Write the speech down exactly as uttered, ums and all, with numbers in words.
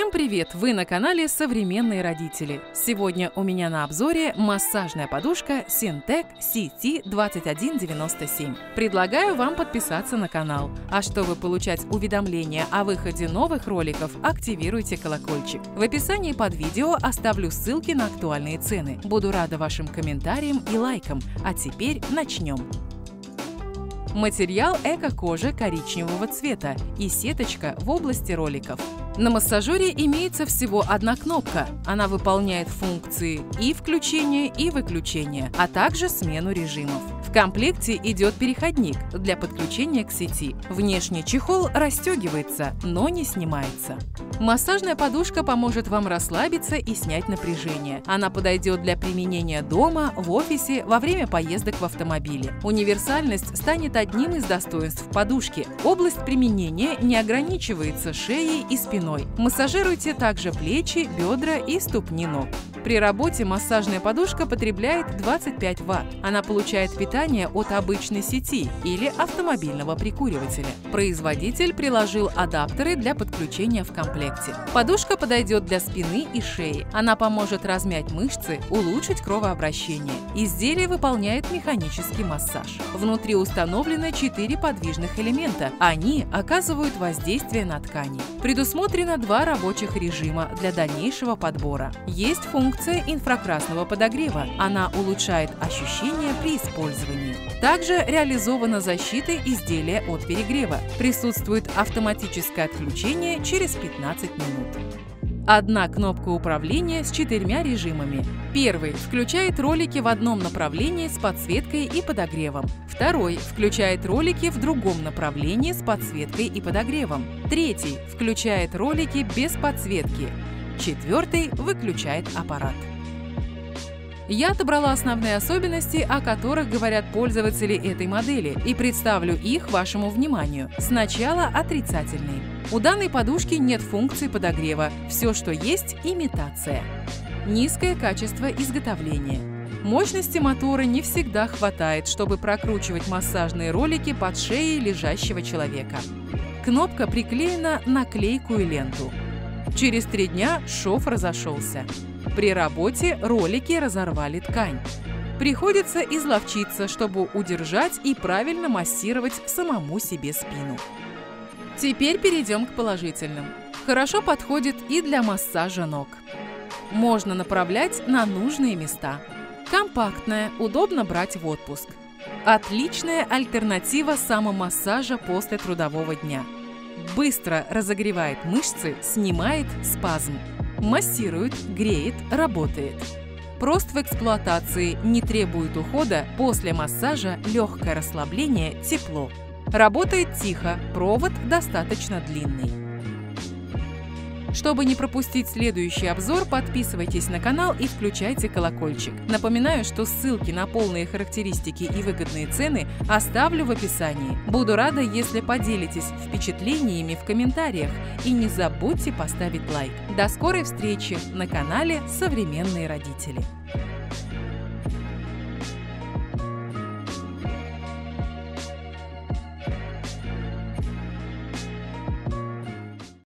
Всем привет! Вы на канале Современные родители. Сегодня у меня на обзоре массажная подушка Syntec си ти двадцать один девяносто семь. Предлагаю вам подписаться на канал. А чтобы получать уведомления о выходе новых роликов, активируйте колокольчик. В описании под видео оставлю ссылки на актуальные цены. Буду рада вашим комментариям и лайкам. А теперь начнем. Материал эко-кожа коричневого цвета и сеточка в области роликов. На массажере имеется всего одна кнопка. Она выполняет функции и включения, и выключения, а также смену режимов. В комплекте идет переходник для подключения к сети. Внешний чехол расстегивается, но не снимается. Массажная подушка поможет вам расслабиться и снять напряжение. Она подойдет для применения дома, в офисе, во время поездок в автомобиле. Универсальность станет одним из достоинств подушки. Область применения не ограничивается шеей и спиной. Массажируйте также плечи, бедра и ступни ног. При работе массажная подушка потребляет двадцать пять ватт. Она получает питание от обычной сети или автомобильного прикуривателя. Производитель приложил адаптеры для подключения в комплекте. Подушка подойдет для спины и шеи. Она поможет размять мышцы, улучшить кровообращение. Изделие выполняет механический массаж. Внутри установлены четыре подвижных элемента. Они оказывают воздействие на ткани. Предусмотрено два рабочих режима для дальнейшего подбора. Есть функция Функция инфракрасного подогрева. Она улучшает ощущения при использовании. Также реализована защита изделия от перегрева. Присутствует автоматическое отключение через пятнадцать минут. Одна кнопка управления с четырьмя режимами. Первый включает ролики в одном направлении с подсветкой и подогревом. Второй включает ролики в другом направлении с подсветкой и подогревом. Третий включает ролики без подсветки. Четвертый выключает аппарат. Я отобрала основные особенности, о которых говорят пользователи этой модели, и представлю их вашему вниманию. Сначала отрицательные. У данной подушки нет функции подогрева. Все, что есть – имитация. Низкое качество изготовления. Мощности мотора не всегда хватает, чтобы прокручивать массажные ролики под шеей лежащего человека. Кнопка приклеена на клейкую ленту. Через три дня шов разошелся. При работе ролики разорвали ткань. Приходится изловчиться, чтобы удержать и правильно массировать самому себе спину. Теперь перейдем к положительным. Хорошо подходит и для массажа ног. Можно направлять на нужные места. Компактная, удобно брать в отпуск. Отличная альтернатива самомассажа после трудового дня. Быстро разогревает мышцы, снимает спазм. Массирует, греет, работает. Прост в эксплуатации, не требует ухода, после массажа легкое расслабление, тепло. Работает тихо, провод достаточно длинный. Чтобы не пропустить следующий обзор, подписывайтесь на канал и включайте колокольчик. Напоминаю, что ссылки на полные характеристики и выгодные цены оставлю в описании. Буду рада, если поделитесь впечатлениями в комментариях и не забудьте поставить лайк. До скорой встречи на канале Современные родители.